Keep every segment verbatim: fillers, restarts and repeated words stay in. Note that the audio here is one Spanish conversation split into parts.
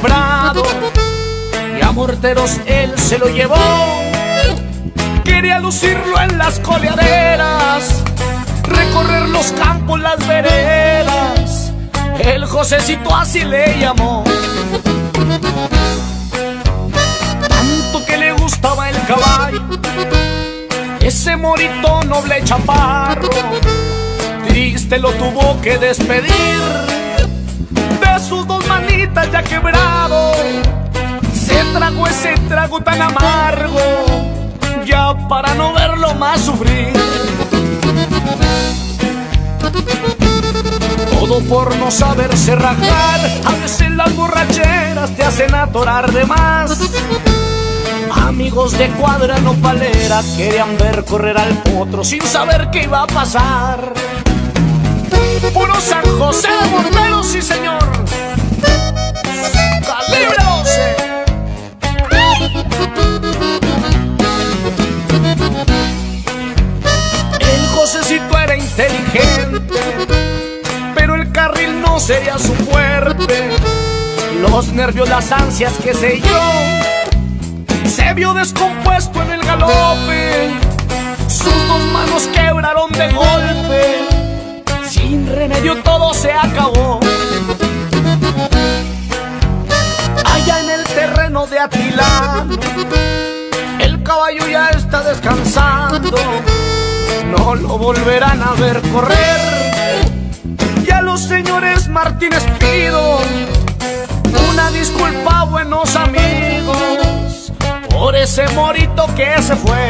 quebrado y a morteros él se lo llevó. Quería lucirlo en las coleaderas, recorrer los campos, las veredas. El Josecito así le llamó. Tanto que le gustaba el caballo, ese morito noble chaparro, triste lo tuvo que despedir de sus dos manitas ya quebrado. Se tragó ese trago tan amargo, ya para no verlo más sufrir. Todo por no saberse rajar, a veces las borracheras te hacen atorar de más. Amigos de cuadra nopalera querían ver correr al potro sin saber qué iba a pasar. Puro San José de Morteros, sí señor. Calibre doce. El Josecito era inteligente, pero el carril no sería su fuerte. Los nervios, las ansias, qué sé yo, se vio descompuesto en el galope. Sus dos manos quebraron de golpe. Sin remedio todo se acabó. Allá en el terreno de Atilano, el caballo ya está descansando. No lo volverán a ver correr. Y a los señores Martínez pido una disculpa, buenos amigos, por ese morito que se fue.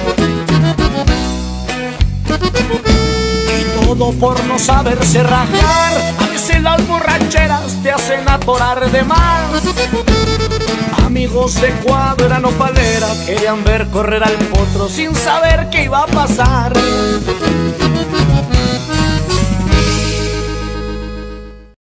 Y todo por no saberse rajar, a veces las borracheras te hacen atorar de más. Amigos de cuadra nopalera querían ver correr al potro sin saber qué iba a pasar.